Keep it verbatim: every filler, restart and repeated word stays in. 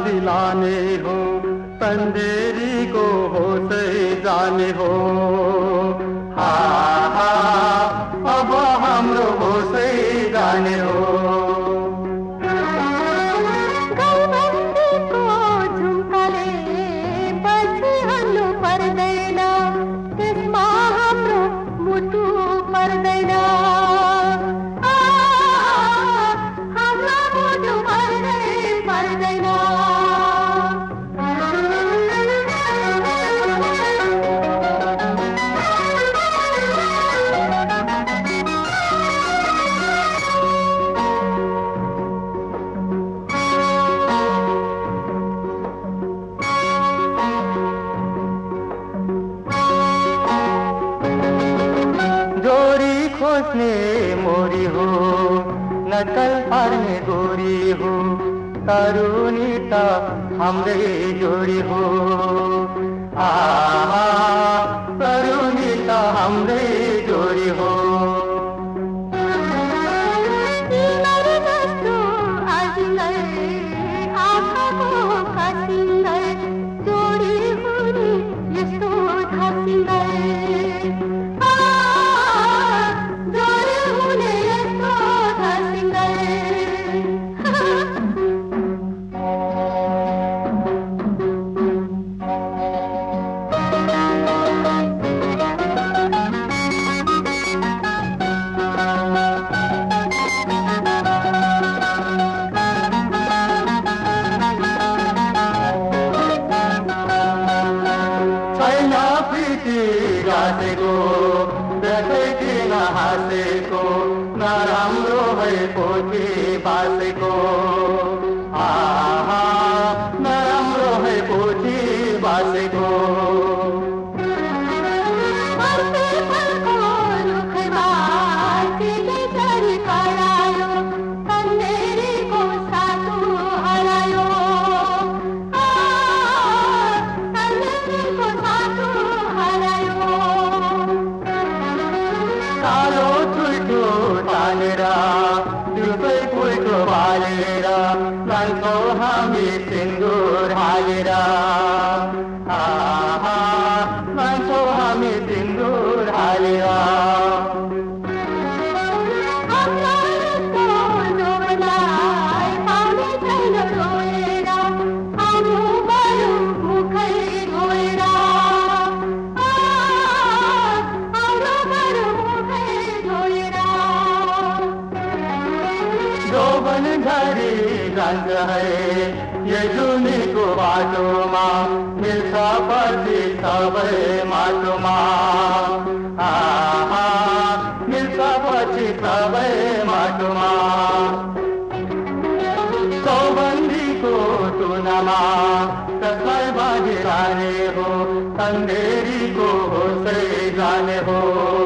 दिलाने हो, अंधेरी को हो से जाने हो। हा हा अब हाम्रो हो से जाने हो। गौबन्दीको झुम्काले पछि हल्नु पर्दैन, त्यसमा हाम्रो मुटु पर्दैन। मोरी हो नकल पार्ने गोरी हो, तरुणी त हाम्रै जोडी हो। आहा तरुणी त हाम्रै जोडी हो। बासेको आहा नराम्रो है पोथी बासेको। हामी सिन्दूर हालेर आहा मान्छौँ हामी सिन्दूर हालेर। ये जुनीको बाटोमा मिल्छ पछि सबै माटोमा। आहा मिल्छ पछि सबै माटोमा। चौबन्दीको तुनामा कसलाई बाँधिरहने हो, अन्धेरीको होसै जाने हो।